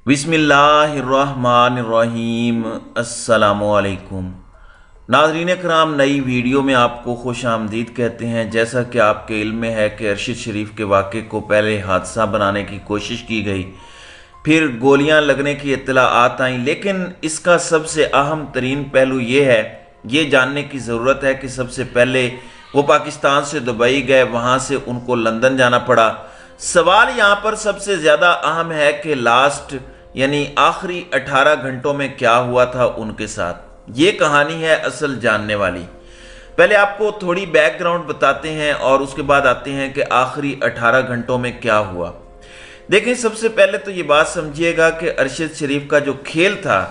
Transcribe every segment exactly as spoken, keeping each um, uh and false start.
बिस्मिल्लाहिर्रहमानिर्रहीम। अस्सलामुअलैकुम नाज़रीन कराम, नई वीडियो में आपको खुश आमदीद कहते हैं। जैसा कि आपके इल्म में है कि अरशद शरीफ के वाक़े को पहले हादसा बनाने की कोशिश की गई, फिर गोलियां लगने की इत्तलाआत आईं, लेकिन इसका सबसे अहम तरीन पहलू ये है, ये जानने की ज़रूरत है कि सबसे पहले वो पाकिस्तान से दुबई गए, वहाँ से उनको लंदन जाना पड़ा। सवाल यहाँ पर सबसे ज़्यादा अहम है कि लास्ट यानी आखिरी अठारह घंटों में क्या हुआ था उनके साथ। ये कहानी है असल जानने वाली। पहले आपको थोड़ी बैकग्राउंड बताते हैं और उसके बाद आते हैं कि आखिरी अठारह घंटों में क्या हुआ। देखें, सबसे पहले तो ये बात समझिएगा कि अरशद शरीफ का जो खेल था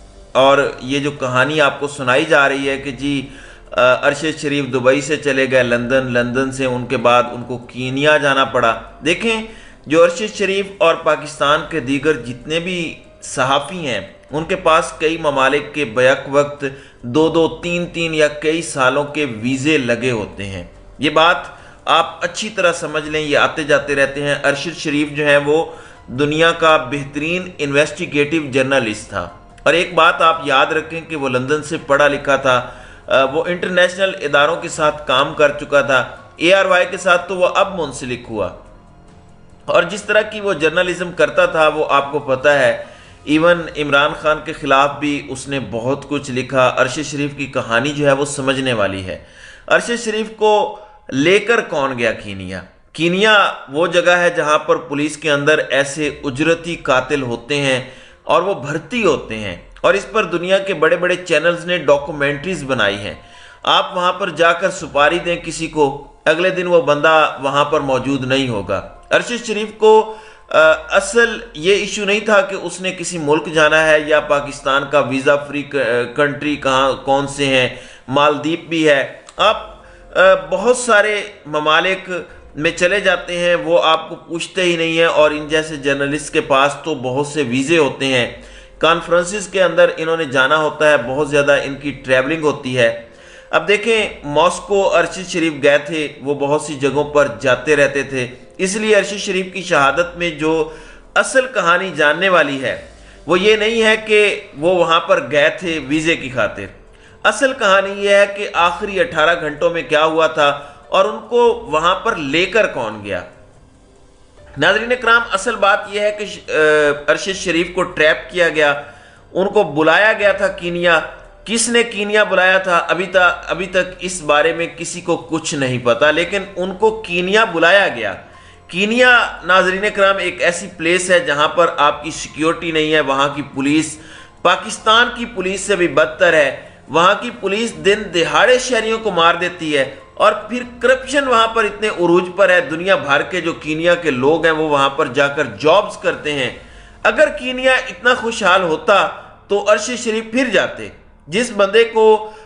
और ये जो कहानी आपको सुनाई जा रही है कि जी अरशद शरीफ दुबई से चले गए लंदन, लंदन से उनके बाद उनको कीनिया जाना पड़ा। देखें, जो अरशद शरीफ और पाकिस्तान के दीगर जितने भी सहाफ़ी हैं, उनके पास कई ममालिक के बैक वक्त दो दो तीन तीन या कई सालों के वीज़े लगे होते हैं। ये बात आप अच्छी तरह समझ लें, ये आते जाते रहते हैं। अरशद शरीफ जो है वो दुनिया का बेहतरीन इन्वेस्टिगेटिव जर्नलिस्ट था और एक बात आप याद रखें कि वो लंदन से पढ़ा लिखा था, वो इंटरनेशनल इदारों के साथ काम कर चुका था। ए आर वाई के साथ तो वो अब मुंसलिक हुआ और जिस तरह की वो जर्नलिज्म करता था वो आपको पता है। इवन इमरान खान के ख़िलाफ़ भी उसने बहुत कुछ लिखा। अरशद शरीफ की कहानी जो है वो समझने वाली है। अरशद शरीफ को लेकर कौन गया कीनिया? कीनिया वो जगह है जहाँ पर पुलिस के अंदर ऐसे उजरती कातिल होते हैं और वो भर्ती होते हैं और इस पर दुनिया के बड़े बड़े चैनल्स ने डॉक्यूमेंट्रीज बनाई हैं। आप वहाँ पर जाकर सुपारी दें किसी को, अगले दिन वो बंदा वहाँ पर मौजूद नहीं होगा। अरशद शरीफ को आ, असल ये इशू नहीं था कि उसने किसी मुल्क जाना है या पाकिस्तान का वीज़ा फ्री कंट्री कहाँ कौन से हैं, मालदीव भी है। आप आ, बहुत सारे ममालिक में चले जाते हैं, वो आपको पूछते ही नहीं है और इन जैसे जर्नलिस्ट के पास तो बहुत से वीज़े होते हैं। कॉन्फ्रेंसिस के अंदर इन्होंने जाना होता है, बहुत ज़्यादा इनकी ट्रैवलिंग होती है। अब देखें, मॉस्को अरशद शरीफ गए थे, वो बहुत सी जगहों पर जाते रहते थे, इसलिए अरशद शरीफ की शहादत में जो असल कहानी जानने वाली है वो ये नहीं है कि वो वहाँ पर गए थे वीज़े की खातिर। असल कहानी ये है कि आखिरी अठारह घंटों में क्या हुआ था और उनको वहाँ पर लेकर कौन गया। नाज़रीन कराम, असल बात यह है कि अरशद शरीफ को ट्रैप किया गया, उनको बुलाया गया था कीनिया। किसने कीनिया बुलाया था अभी तक अभी तक इस बारे में किसी को कुछ नहीं पता, लेकिन उनको कीनिया बुलाया गया। कीनिया नाज़रीन कराम एक ऐसी प्लेस है जहां पर आपकी सिक्योरिटी नहीं है। वहां की पुलिस पाकिस्तान की पुलिस से भी बदतर है। वहां की पुलिस दिन दिहाड़े शहरियों को मार देती है और फिर करप्शन वहां पर इतने उरूज पर है। दुनिया भर के जो कीनिया के लोग हैं वो वहां पर जाकर जॉब्स करते हैं। अगर कीनिया इतना खुशहाल होता तो अरशद शरीफ फिर जाते। जिस बंदे को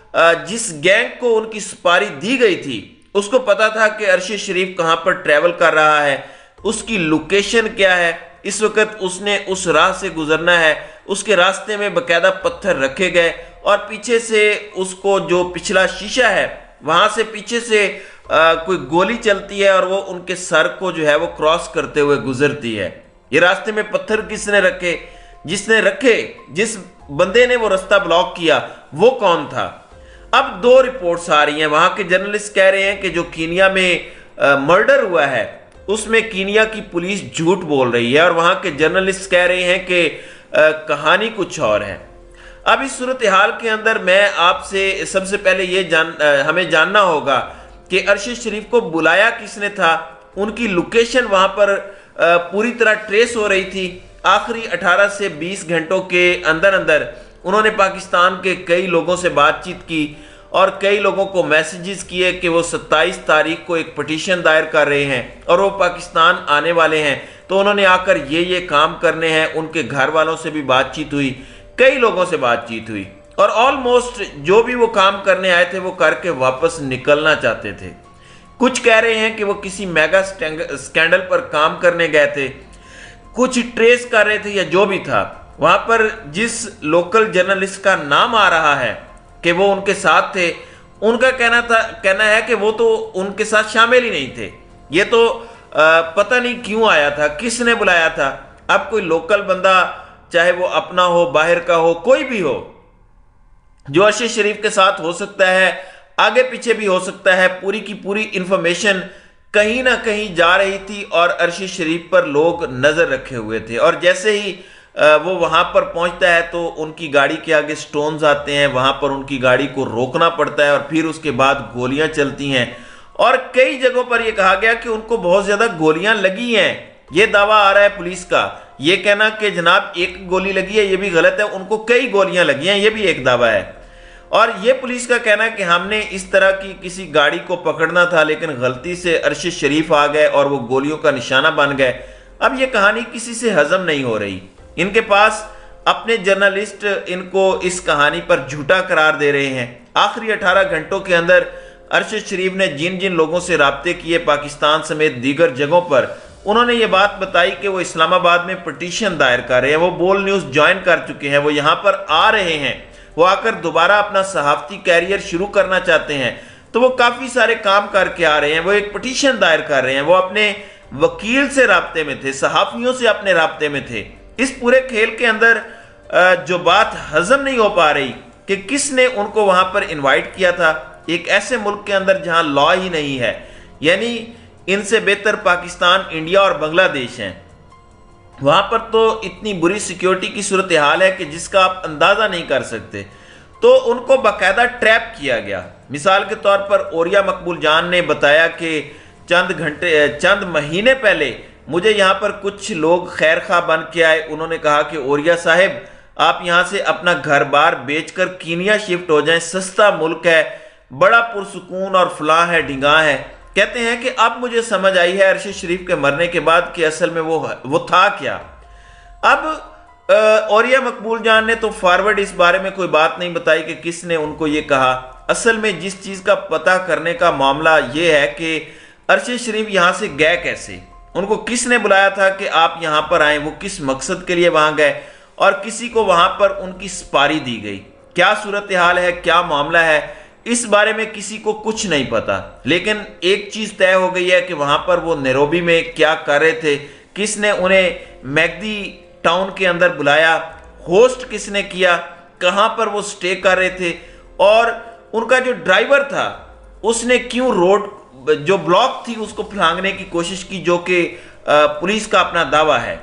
जिस गैंग को उनकी सुपारी दी गई थी उसको पता था कि अरशद शरीफ कहां पर ट्रैवल कर रहा है, उसकी लोकेशन क्या है, इस वक्त उसने उस राह से गुजरना है। उसके रास्ते में बकायदा पत्थर रखे गए और पीछे से उसको जो पिछला शीशा है वहां से पीछे से आ, कोई गोली चलती है और वो उनके सर को जो है वो क्रॉस करते हुए गुजरती है। ये रास्ते में पत्थर किसने रखे? जिसने रखे, जिस बंदे ने वो रास्ता ब्लॉक किया, वो कौन था? अब दो रिपोर्ट्स आ रही हैं। वहां के जर्नलिस्ट कह रहे हैं कि जो कीनिया में आ, मर्डर हुआ है उसमें कीनिया की पुलिस झूठ बोल रही है और वहां के जर्नलिस्ट कह रहे हैं कि आ, कहानी कुछ और है। अब इस सूरत हाल के अंदर मैं आपसे सबसे पहले ये जान आ, हमें जानना होगा कि अरशद शरीफ को बुलाया किसने था। उनकी लोकेशन वहां पर आ, पूरी तरह ट्रेस हो रही थी। आखिरी अठारह से बीस घंटों के अंदर अंदर उन्होंने पाकिस्तान के कई लोगों से बातचीत की और कई लोगों को मैसेजेस किए कि वो सत्ताईस तारीख को एक पटिशन दायर कर रहे हैं और वो पाकिस्तान आने वाले हैं, तो उन्होंने आकर ये ये काम करने हैं। उनके घर वालों से भी बातचीत हुई, कई लोगों से बातचीत हुई और ऑलमोस्ट जो भी वो काम करने आए थे वो करके वापस निकलना चाहते थे। कुछ कह रहे हैं कि वो किसी मेगा स्कैंडल पर काम करने गए थे, कुछ ट्रेस कर रहे थे या जो भी था। वहां पर जिस लोकल जर्नलिस्ट का नाम आ रहा है कि वो उनके साथ थे, उनका कहना था कहना है कि वो तो उनके साथ शामिल ही नहीं थे। ये तो आ, पता नहीं क्यों आया था, किसने बुलाया था। अब कोई लोकल बंदा चाहे वो अपना हो, बाहर का हो, कोई भी हो, जो अरशद शरीफ के साथ हो सकता है, आगे पीछे भी हो सकता है, पूरी की पूरी इंफॉर्मेशन कहीं ना कहीं जा रही थी और अरशद शरीफ पर लोग नजर रखे हुए थे। और जैसे ही वो वहां पर पहुंचता है तो उनकी गाड़ी के आगे स्टोन्स आते हैं, वहां पर उनकी गाड़ी को रोकना पड़ता है और फिर उसके बाद गोलियां चलती हैं। और कई जगहों पर यह कहा गया कि उनको बहुत ज्यादा गोलियां लगी हैं। यह दावा आ रहा है पुलिस का, यह कहना कि जनाब एक गोली लगी है, यह भी गलत है, उनको कई गोलियां लगी हैं, यह भी एक दावा है। और यह पुलिस का कहना है कि हमने इस तरह की किसी गाड़ी को पकड़ना था, लेकिन गलती से अरशद शरीफ आ गए और वो गोलियों का निशाना बन गए। अब यह कहानी किसी से हजम नहीं हो रही। इनके पास अपने जर्नलिस्ट इनको इस कहानी पर झूठा करार दे रहे हैं। आखिरी अठारह घंटों के अंदर अरशद शरीफ ने जिन जिन लोगों से राब्ते किए पाकिस्तान समेत दीगर जगहों पर, उन्होंने ये बात बताई कि वो इस्लामाबाद में पिटीशन दायर कर रहे हैं, वो बोल न्यूज़ ज्वाइन कर चुके हैं, वो यहाँ पर आ रहे हैं, वो आकर दोबारा अपना सहाफ़ती कैरियर शुरू करना चाहते हैं। तो वो काफ़ी सारे काम करके आ रहे हैं, वो एक पिटीशन दायर कर रहे हैं, वो अपने वकील से राब्ते में थे, सहाफ़ियों से अपने राब्ते में थे। इस पूरे खेल के अंदर जो बात हजम नहीं हो पा रही कि किसने उनको वहां पर इनवाइट किया था, एक ऐसे मुल्क के अंदर जहां लॉ ही नहीं है। यानी इनसे बेहतर पाकिस्तान, इंडिया और बांग्लादेश हैं। वहां पर तो इतनी बुरी सिक्योरिटी की सूरत हाल है कि जिसका आप अंदाजा नहीं कर सकते। तो उनको बाकायदा ट्रैप किया गया। मिसाल के तौर पर ओरिया मकबूल जान ने बताया कि चंद घंटे चंद महीने पहले मुझे यहाँ पर कुछ लोग खैर खा बन के आए। उन्होंने कहा कि ओरिया साहब, आप यहाँ से अपना घर बार बेचकर कीनिया शिफ्ट हो जाएं, सस्ता मुल्क है, बड़ा पुरसुकून और फलाह है, ढिंगा है। कहते हैं कि अब मुझे समझ आई है अरशद शरीफ के मरने के बाद कि असल में वो वो था क्या। अब ओरिया मकबूल जान ने तो फॉरवर्ड इस बारे में कोई बात नहीं बताई कि किसने उनको ये कहा। असल में जिस चीज़ का पता करने का मामला ये है कि अरशद शरीफ यहाँ से गए कैसे, उनको किसने बुलाया था कि आप यहां पर आए, वो किस मकसद के लिए वहां गए और किसी को वहां पर उनकी सपारी दी गई, क्या सूरत हाल है, क्या मामला है, इस बारे में किसी को कुछ नहीं पता। लेकिन एक चीज तय हो गई है कि वहां पर वो नैरोबी में क्या कर रहे थे, किसने उन्हें मैगदी टाउन के अंदर बुलाया, होस्ट किसने किया, कहां पर वो स्टे कर रहे थे, और उनका जो ड्राइवर था उसने क्यों रोड जो ब्लॉक थी उसको फलांगने की कोशिश की, जो कि पुलिस का अपना दावा है।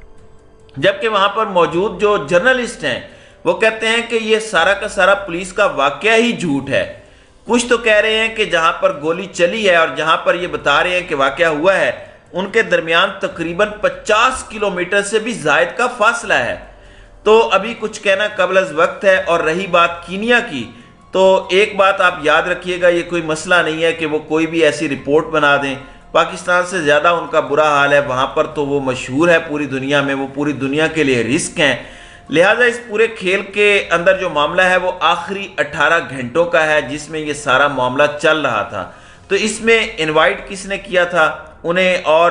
जबकि वहां पर मौजूद जो जर्नलिस्ट हैं वो कहते हैं कि ये सारा का सारा पुलिस का वाकया ही झूठ है। कुछ तो कह रहे हैं कि जहां पर गोली चली है और जहां पर ये बता रहे हैं कि वाकया हुआ है, उनके दरमियान तकरीबन पचास किलोमीटर से भी ज्यादा का फासला है। तो अभी कुछ कहना कबल अज़ वक्त है। और रही बात कीनिया की, तो एक बात आप याद रखिएगा, ये कोई मसला नहीं है कि वो कोई भी ऐसी रिपोर्ट बना दें। पाकिस्तान से ज़्यादा उनका बुरा हाल है वहाँ पर, तो वो मशहूर है पूरी दुनिया में, वो पूरी दुनिया के लिए रिस्क हैं। लिहाजा इस पूरे खेल के अंदर जो मामला है वो आखिरी अठारह घंटों का है जिसमें ये सारा मामला चल रहा था। तो इसमें इनवाइट किसने किया था उन्हें, और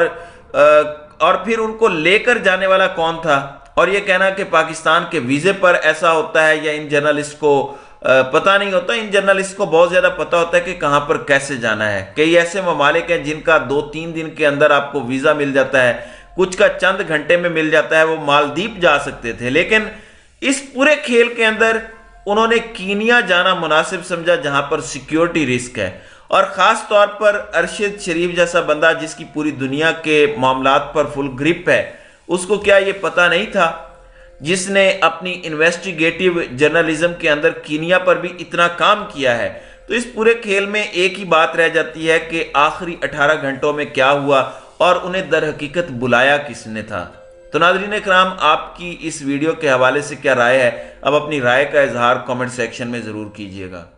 और फिर उनको लेकर जाने वाला कौन था, और ये कहना कि पाकिस्तान के वीज़े पर ऐसा होता है या इन जर्नलिस्ट को पता नहीं होता। इन जर्नलिस्ट को बहुत ज्यादा पता होता है कि कहां पर कैसे जाना है। कई ऐसे ममालिक हैं जिनका दो तीन दिन के अंदर आपको वीजा मिल जाता है, कुछ का चंद घंटे में मिल जाता है। वो मालदीव जा सकते थे, लेकिन इस पूरे खेल के अंदर उन्होंने कीनिया जाना मुनासिब समझा जहां पर सिक्योरिटी रिस्क है। और खास तौर पर अरशद शरीफ जैसा बंदा जिसकी पूरी दुनिया के मामलात पर फुल ग्रिप है, उसको क्या ये पता नहीं था, जिसने अपनी इन्वेस्टिगेटिव जर्नलिज्म के अंदर कीनिया पर भी इतना काम किया है। तो इस पूरे खेल में एक ही बात रह जाती है कि आखिरी अठारह घंटों में क्या हुआ और उन्हें दर हकीकत बुलाया किसने था। तो नाज़रीन इकराम, आपकी इस वीडियो के हवाले से क्या राय है? अब अपनी राय का इजहार कमेंट सेक्शन में ज़रूर कीजिएगा।